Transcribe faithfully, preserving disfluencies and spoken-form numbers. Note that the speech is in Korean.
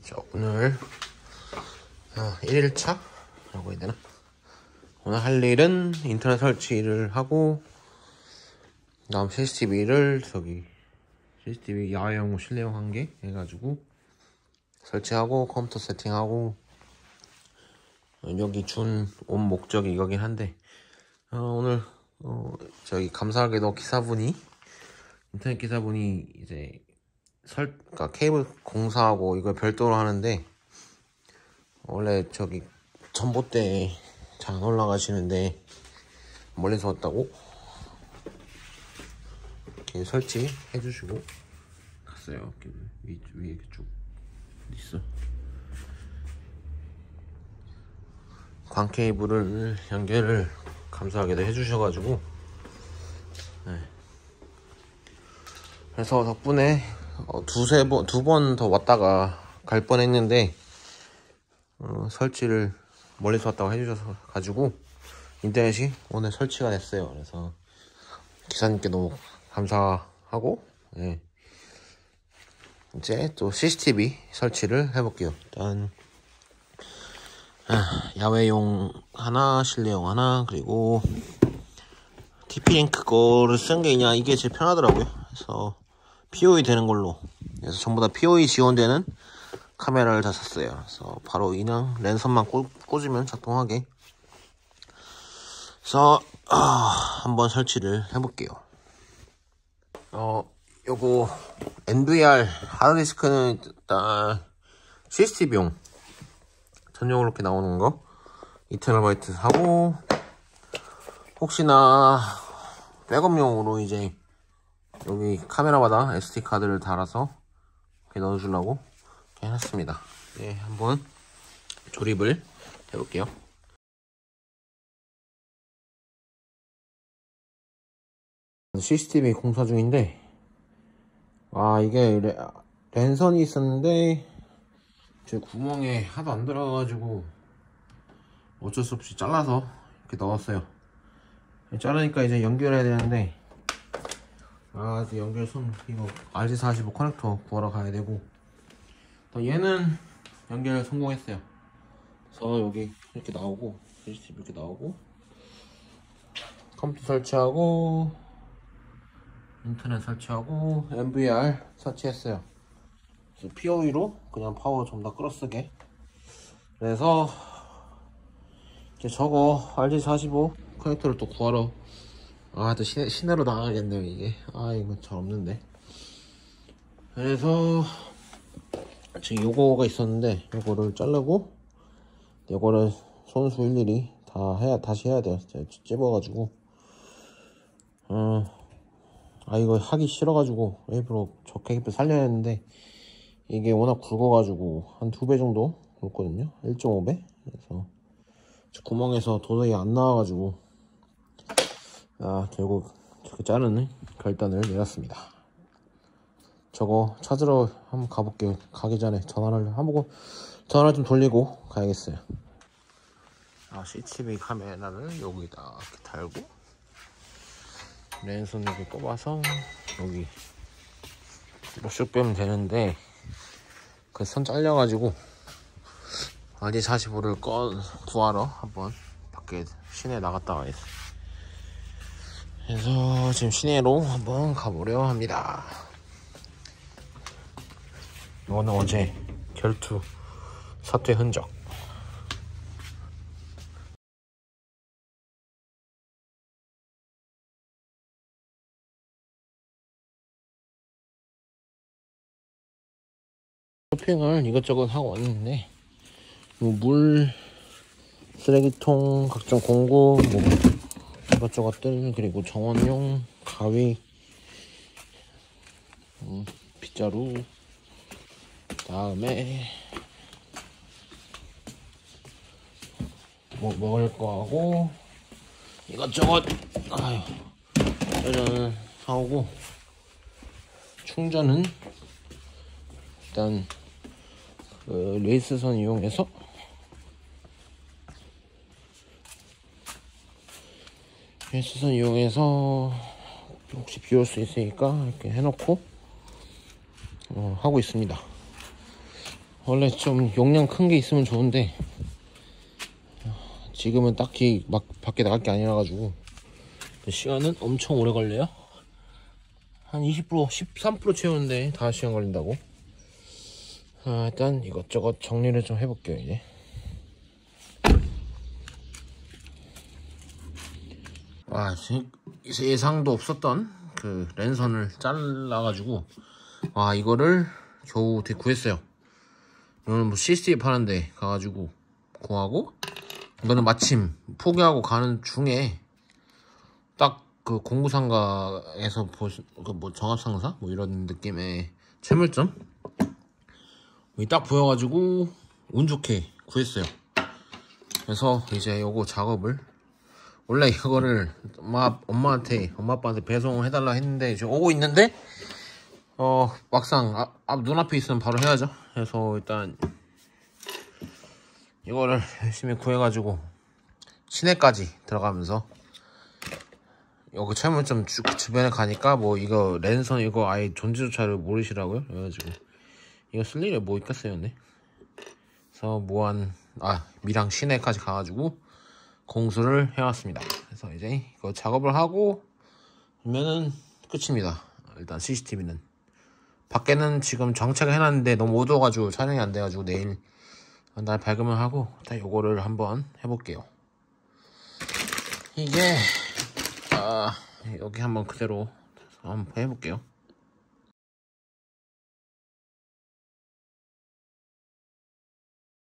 자, 오늘 아, 일 일차? 라고 해야 되나? 오늘 할 일은 인터넷 설치를 하고, 그 다음 씨씨티비를 저기 씨씨티비 야외용, 실내용 한 개 해가지고 설치하고 컴퓨터 세팅하고, 여기 준 온 목적이 이거긴 한데, 어, 오늘 어, 저기 감사하게도 기사분이 인터넷 기사분이 이제 설, 그러니까 케이블 공사하고 이걸 별도로 하는데, 원래 저기 전봇대에 잘 안 올라가시는데 멀리서 왔다고 이렇게 설치 해주시고 갔어요. 위, 위에 이렇게 쭉 있어. 광 케이블을 연결을 감사하게도 해주셔가지고, 네. 그래서 덕분에 어, 두세 번, 두 번 더 왔다가 갈 뻔 했는데, 어, 설치를 멀리서 왔다고 해주셔서 가지고 인터넷이 오늘 설치가 됐어요. 그래서 기사님께 너무 감사하고, 예. 이제 또 씨씨티비 설치를 해볼게요. 일단 아, 야외용 하나, 실내용 하나, 그리고 티피링크 거를 쓴 게 그냥 이게 제일 편하더라고요. 그래서 피오이 되는 걸로, 그래서 전부 다 피오이 지원되는 카메라를 다 샀어요. 그래서 바로 그냥 랜선만 꽂, 꽂으면 작동하게. 그래서 아, 한번 설치를 해볼게요. 어, 요거 엔브이알 하드디스크는 일단 씨씨티비용 전용으로 이렇게 나오는 거 이 테라바이트 하고, 혹시나 백업용으로 이제 여기 카메라마다 에스디 카드를 달아서 이렇게 넣어주려고 이렇게 해놨습니다. 네, 한번 조립을 해볼게요. 씨씨티비 공사 중인데, 아 이게 레, 랜선이 있었는데 제 구멍에 하도 안 들어가가지고 어쩔 수 없이 잘라서 이렇게 넣었어요. 자르니까 이제 연결해야 되는데, 아 연결선 이거 알지 사십오 커넥터 구하러 가야 되고, 또 얘는 연결 성공했어요. 그래서 여기 이렇게 나오고, 씨씨티비 이렇게 나오고, 컴퓨터 설치하고 인터넷 설치하고 엔브이알 설치했어요. 그래서 피오이로 그냥 파워 좀 더 끌어쓰게. 그래서 이제 저거 알지 사십오 커넥터를 또 구하러, 아 또 시내, 시내로 나가겠네요. 이게 아 이거 잘 없는데. 그래서 지금 요거가 있었는데 요거를 자르고, 요거를 손수 일일이 다 해야, 다시 해야 돼요. 찝어가지고 어, 아 이거 하기 싫어가지고 일부러 저 케이블 살려야 했는데, 이게 워낙 굵어가지고 한 두 배 정도 굵거든요. 일 점 오 배. 그래서 구멍에서 도저히 안 나와가지고, 아 결국 저렇게 자르는 결단을 내렸습니다. 저거 찾으러 한번 가볼게요. 가기 전에 전화를 한번 전화를 좀 돌리고 가야겠어요. 아, 씨씨티비 카메라를 여기다 이렇게 달고, 랜선 이렇게 꼽아서 여기 쭉 빼면 되는데, 그 선 잘려가지고 알지 사십오를 꺼 구하러 한번 밖에 시내에 나갔다 와야겠어요. 그래서 지금 시내로 한번 가보려 합니다. 이거는 어제 결투 사퇴 흔적. 쇼핑을 이것저것 하고 왔는데, 뭐 물, 쓰레기통, 각종 공구, 뭐 이것저것들, 그리고 정원용, 가위, 음, 빗자루, 다음에 뭐 먹을 거 하고 이것저것 아유 짜잔 사오고, 충전은 일단 그 레이스선 이용해서 레이스선 이용해서 혹시 비 올 수 있으니까 이렇게 해놓고 어, 하고 있습니다. 원래 좀 용량 큰 게 있으면 좋은데 지금은 딱히 막 밖에 나갈 게 아니라 가지고 시간은 엄청 오래 걸려요. 한 이십 퍼센트 십삼 퍼센트 채우는데 다 시간 걸린다고. 아, 일단 이것저것 정리를 좀 해볼게요. 이제 와, 예상도 없었던 그 랜선을 잘라가지고 와, 이거를 겨우 어떻게 구했어요. 이거는 뭐 씨씨티비 파는데 가가지고 구하고, 이거는 마침 포기하고 가는 중에 딱 그 공구상가에서 보신 그 뭐 정합상사 뭐 이런 느낌의 채물점 딱 보여가지고 운 좋게 구했어요. 그래서 이제 요거 작업을, 원래 이거를 엄마, 엄마한테 엄마 아빠한테 배송을 해달라 했는데 이제 오고 있는데 어 막상 앞, 앞 눈앞에 있으면 바로 해야죠. 그래서 일단 이거를 열심히 구해가지고 시내까지 들어가면서 여기 철물점 주, 주변에 가니까 뭐 이거 랜선 이거 아예 존재조차를 모르시라고요. 그래가지고 이거 쓸 일이 뭐 있겠어요. 근데 그래서 무한 아 밀양 시내까지 가가지고 공수를 해왔습니다. 그래서 이제 이거 작업을 하고 그러면은 끝입니다. 일단 씨씨티비는 밖에는 지금 정착을 해놨는데 너무 어두워가지고 촬영이 안 돼가지고 내일 날 밝으면 하고 일단 요거를 한번 해볼게요. 이게 아 여기 한번 그대로 한번 해볼게요.